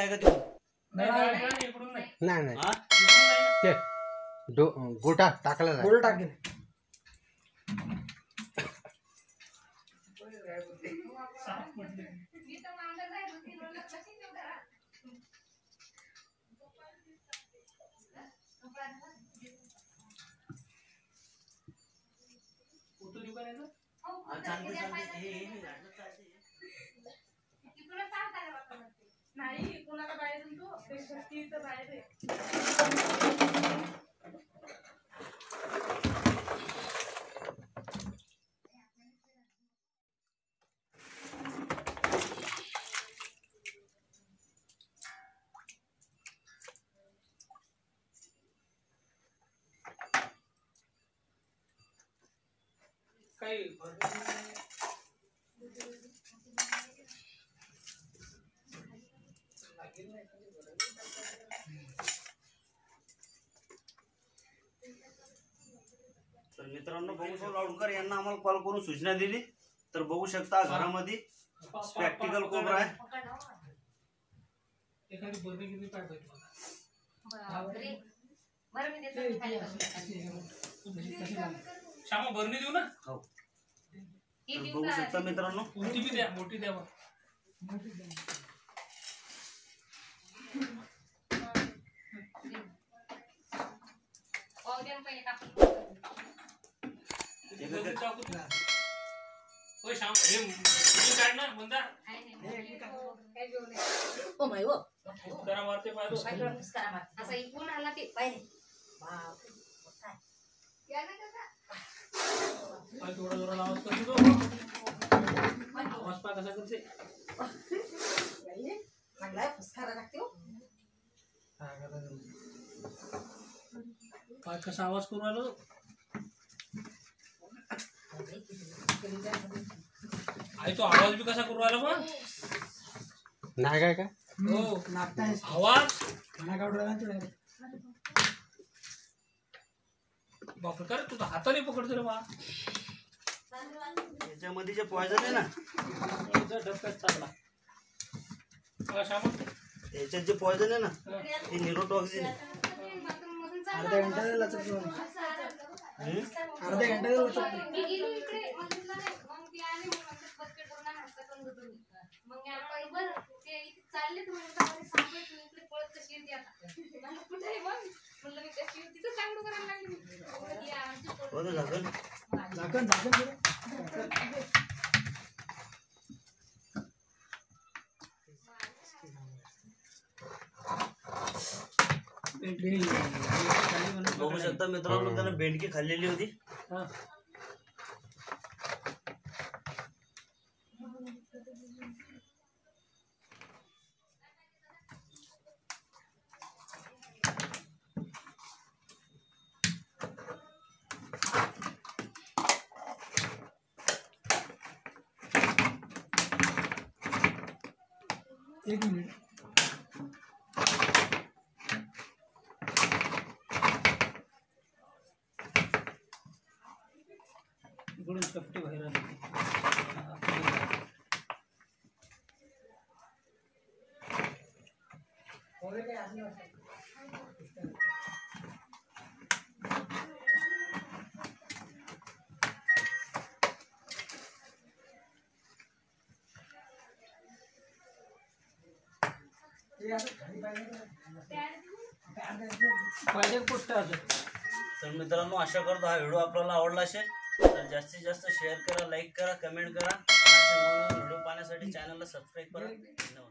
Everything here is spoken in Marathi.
आहे का तिकडून? नाही नाही ते गोटा टाकला जाय गोल टाकेल नाही कोणाला बाहेरून तू बाहेर काही तर मित्रांनो बघू शकता लावडकर यांना आम्हाला कॉल करून सूचना दिली तर बघू शकता घरामध्ये स्पेक्टिकल कोबरा आहे एखादी बर्नी किती पाहिजे श्यामा बर्नी देऊ ना हो बघू शकता मित्रांनो मोठी बी द्या मोठी द्या श्याम हे काढ ना बंदा ओ माय ओ करा मारते पाय असा इकडून आला ते पाहिजे पाय थोडा जोरा आवाज करतो आवाज पाय कसा करते चांगला फुसकारा लागते पाय कसा आवाज करून आलो आई तो आवाज भी कसा करू राहिला मग नाही काय काय हो आवाज बापरे कर तुझा हाताने पकडतो रे बा याच्यामध्ये जे पॉइझन आहे ना डबक्यात टाकला श्यामा याच्यात जे पॉइझन आहे ना ते न्यूरोटॉक्सिन आहे अर्धा घंटा झाकण बघू शकता मित्रांनो त्याला बेंडकी खाल्लेली होती एक मिनिट इकडून चपटी बाहेर आली तर मित्रांनो आशा करतो हा व्हिडिओ आपल्याला आवडला असेल तर जास्तीत जास्त शेअर करा लाईक करा कमेंट करा असे नवनवीन व्हिडिओ पाहण्यासाठी चॅनलला सबस्क्राईब करा धन्यवाद